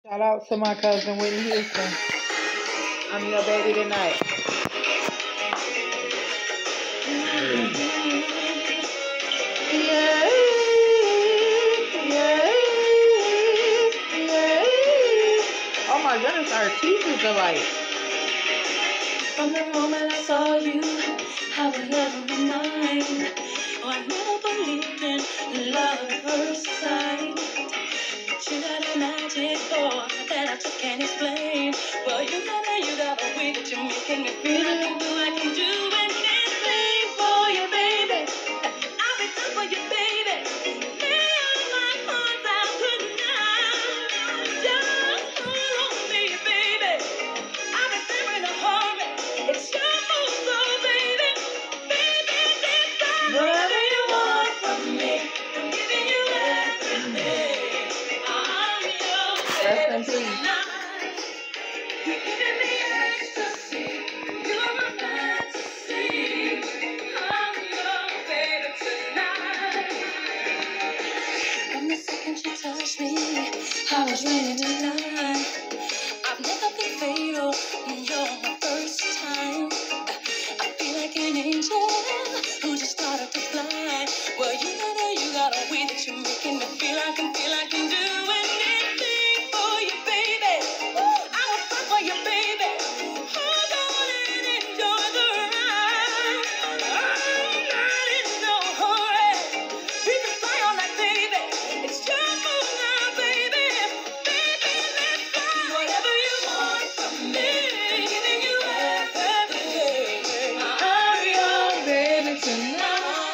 Shout out to my cousin Whitney Houston. I'm your baby tonight. Yeah, yeah, yeah. Oh my goodness, our teachers are like. From the moment I saw you, I was never mine. Oh, I never believed in love at first sight. But you got a magic boy that I just can't explain. Well, you got a way that you're making me feel I can do anything for you, baby. I'll be done for you, baby. Lay all my heart out tonight. Just hold on me, baby. I'll be there in a hurry. It's your move, so baby. Baby, this time, whatever you want from me, I'm giving you everything. I'm your baby tonight. You're giving me ecstasy. You're my fantasy. I'm your baby tonight. From the second you touched me, I was ready to lie. I've never been fatal, you're my first time. I feel like an angel who just started to fly. Well, you got a way that you're making me feel I can do anything for you, baby. I will fight for you, baby. Hold on and enjoy the ride. I'm not in no hurry. We can fly all night, baby. It's your move now, baby. Baby, let's fly. Whatever you want from me, giving you everything. I'm your baby tonight.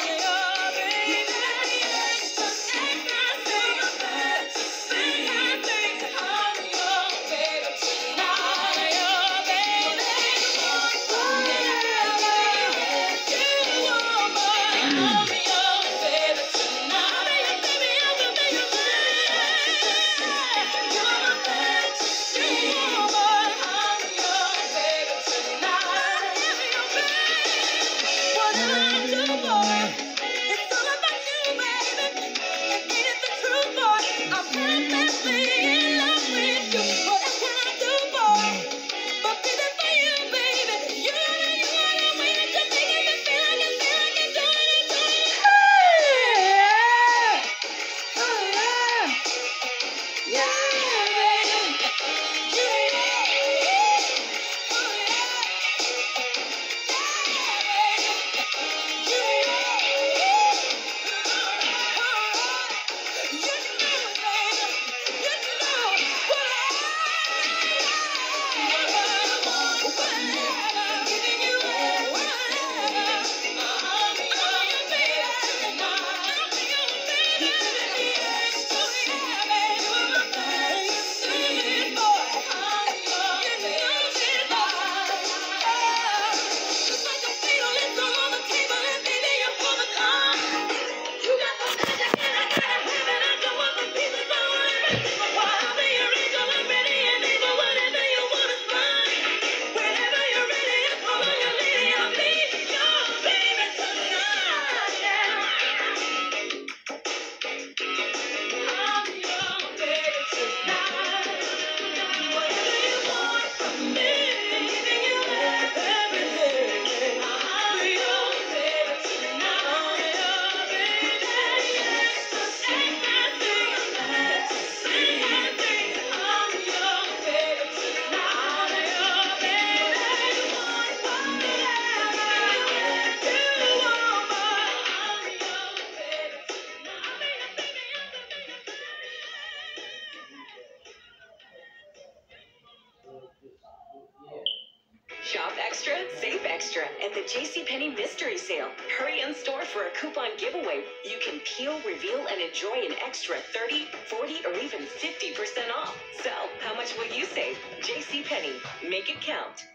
Shop extra, save extra at the JCPenney Mystery Sale. Hurry in store for a coupon giveaway. You can peel, reveal, and enjoy an extra 30, 40, or even 50% off. So, how much will you save? JCPenney. Make it count.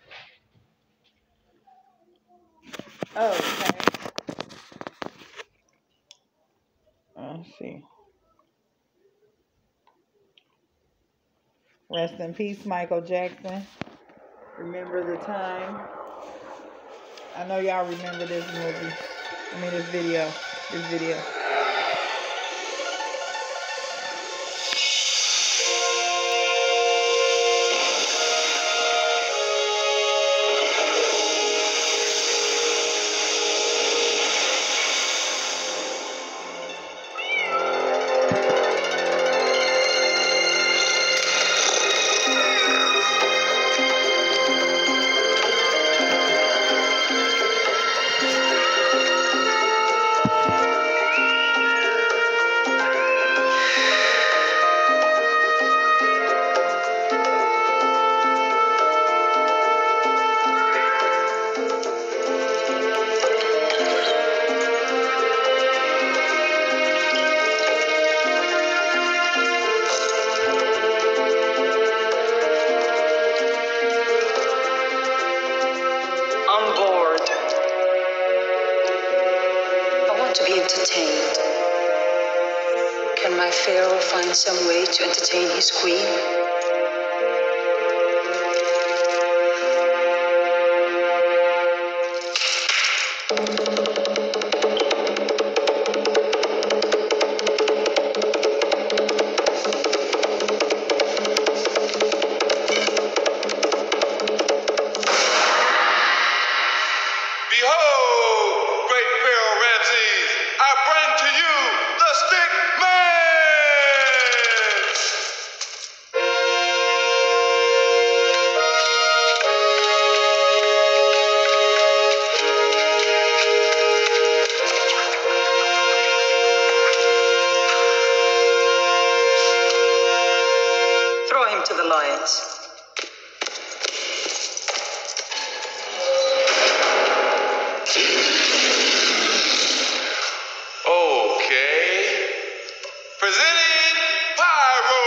Okay. Let's see. Rest in peace, Michael Jackson. Remember the time. I know y'all remember this movie. I mean this video. Pharaoh find some way to entertain his queen? To the lions. Okay. Presenting Pyro.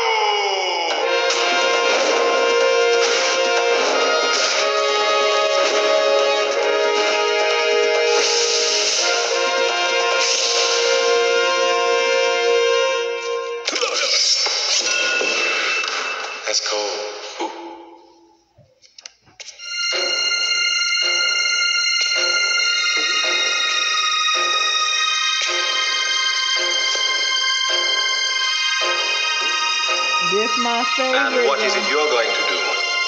That's cold. Ooh. This my favorite. And what is it you're going to do?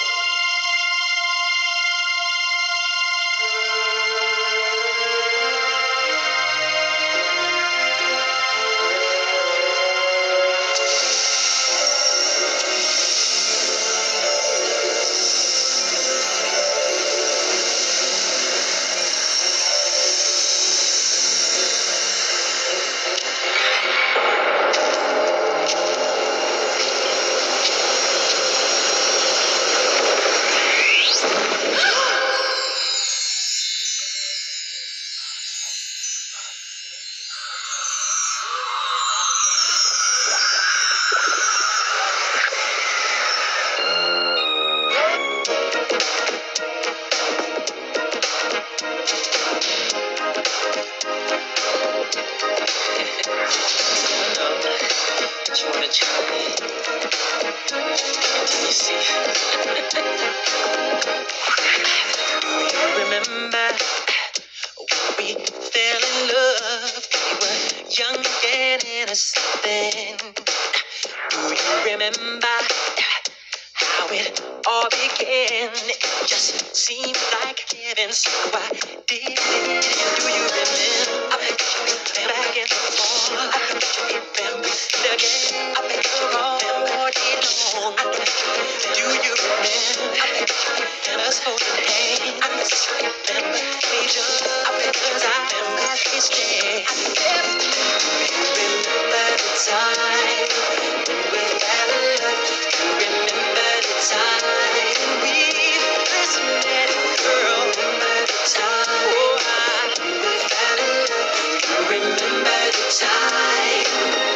Remember when we fell in love? We were young and innocent. Do you remember how it all began? It just seemed like heaven, so I did it. Do you remember? I bet you back in the fall. I bet you remember the game. I bet you all did long. Do you remember? I bet you remember us holding hands. I bet you remember each other. I bet you remember we stayed. Do you remember the time when we fell in love? Do you remember the time we first met? Girl, remember the time when we fell in love? Do you remember the time?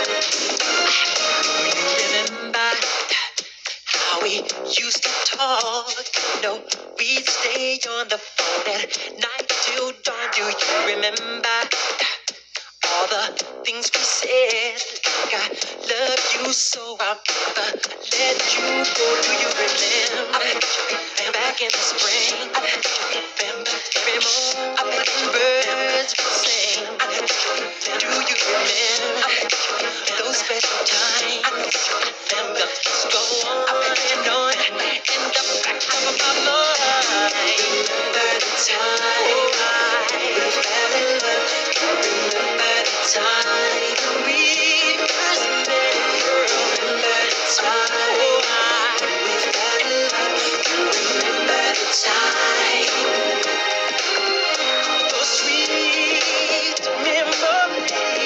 Do you remember how we used to talk? You know, we'd stay on the phone at night till dawn. Do you remember all the things we said? Like I love you so I'll never let you go. Do you remember? I bet you remember back in the spring. I bet you remember every morning. I bet the birds would sing. I bet you remember. Do you remember? I bet you remember those special times. I bet you remember. Let's go on and on in the back of my mind. Remember the time we fell in love. Remember the time we first met. Girl, remember the time we fell in love. Remember the time. Those sweet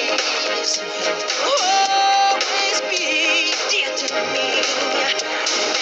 memories will always be dear to me.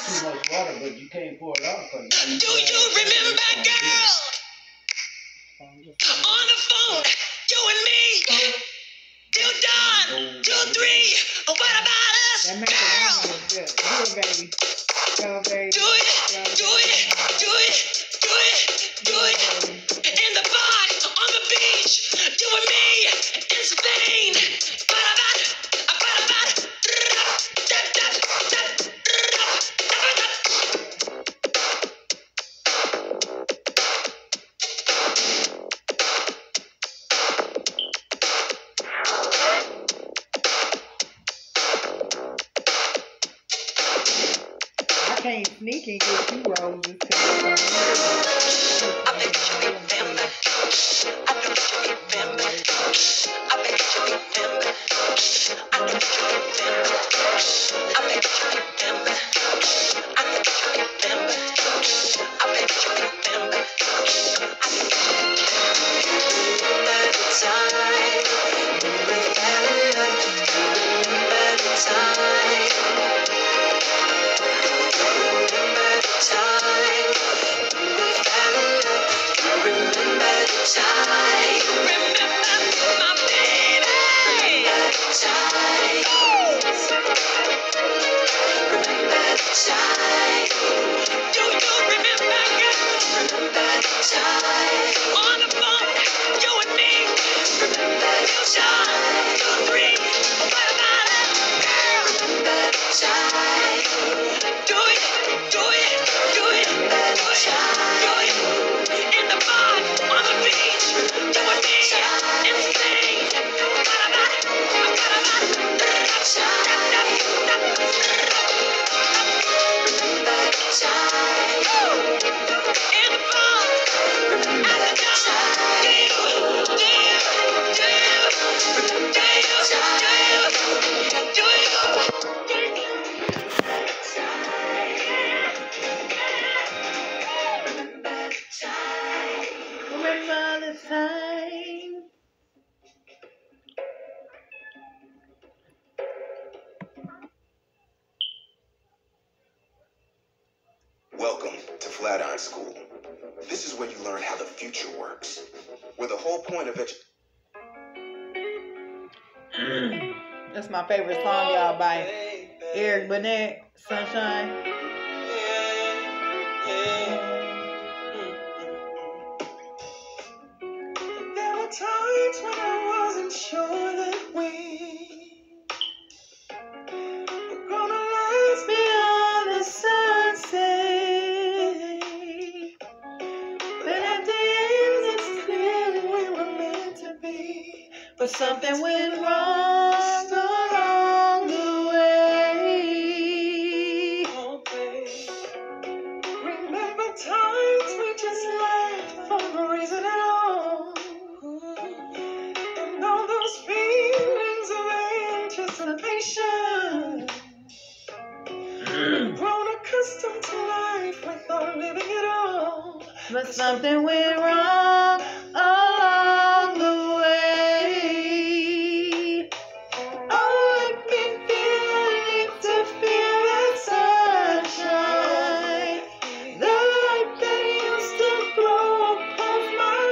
too much water, but you can't pour it out. Do you remember, girl? On the phone, you and me. Till dawn, till 3. What about us, That makes girl? it do it, baby. Go, baby. Do it, do it, do it, do it, do it. In the bar, on the beach, you and me in Spain. What about? I can't sneak and get you roses. I bet you remember. I know you remember. I bet you remember. I know you remember. I bet you remember. I know you remember. I bet you remember. Remember the time when we fell in love. Remember the time. Remember the time when we fell in love. Remember the time. Remember my baby. Remember the time. Remember the time. Do you remember, girl? Remember the time. On the phone, you and me. Remember the time. 2, 3. What about it, girl? Remember the time. Do it, do it, do it, do it, do it. In the bar, on the beach, you and me in Spain. What about it? What about it? Remember the time. In the bar, at the time. Do you Remember the time. Welcome to Flatiron School. This is where you learn how the future works. Where the whole point of education. That's my favorite song, y'all, by Eric Burnett, Sunshine. There were times when I wasn't sure that we were gonna last beyond the sunset. But at the end, it's clear that we were meant to be. But something went wrong along the way. Oh, babe. Remember times we just laughed for no reason at all. And all those feelings of anticipation. Grown accustomed to life without living it all. But something went wrong along the way. Oh, I can feel I need to feel that sunshine. The light that used to glow off my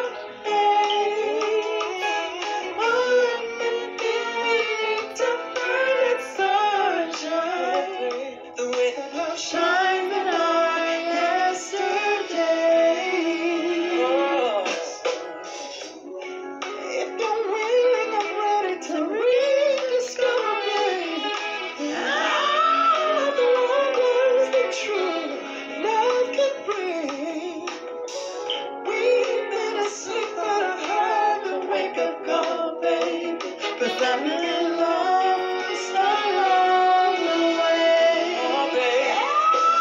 face. Oh, I can feel I need to find that sunshine. The way that love shines in our yesterdays. If you're willing, I'm ready to rediscover it. All of the wonders that true love can bring. We've been asleep, but I heard the wake-up call, baby. But I'm in lost along the way. Oh, baby.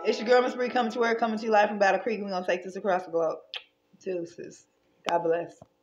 It's your girl, Miss Bree, coming to you live from Battle Creek. We're going to take this across the globe. Deuces. God bless.